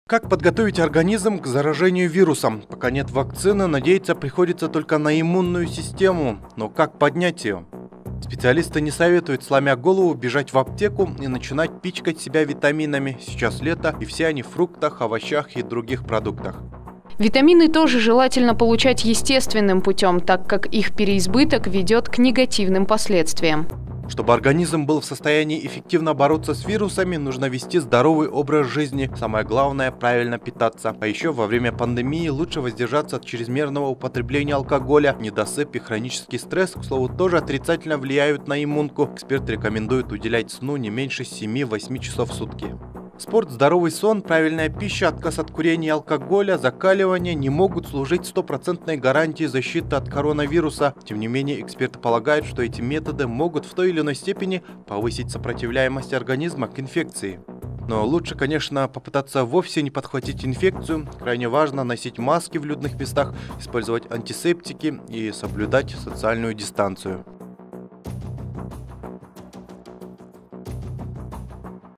Как подготовить организм к заражению вирусом? Пока нет вакцины, надеяться приходится только на иммунную систему. Но как поднять ее? Специалисты не советуют, сломя голову, бежать в аптеку и начинать пичкать себя витаминами. Сейчас лето, и все они в фруктах, овощах и других продуктах. Витамины тоже желательно получать естественным путем, так как их переизбыток ведет к негативным последствиям. Чтобы организм был в состоянии эффективно бороться с вирусами, нужно вести здоровый образ жизни. Самое главное – правильно питаться. А еще во время пандемии лучше воздержаться от чрезмерного употребления алкоголя. Недосып и хронический стресс, к слову, тоже отрицательно влияют на иммунку. Эксперт рекомендует уделять сну не меньше 7-8 часов в сутки. Спорт, здоровый сон, правильная пища, отказ от курения и алкоголя, закаливание не могут служить стопроцентной гарантией защиты от коронавируса. Тем не менее, эксперты полагают, что эти методы могут в той или иной степени повысить сопротивляемость организма к инфекции. Но лучше, конечно, попытаться вовсе не подхватить инфекцию. Крайне важно носить маски в людных местах, использовать антисептики и соблюдать социальную дистанцию.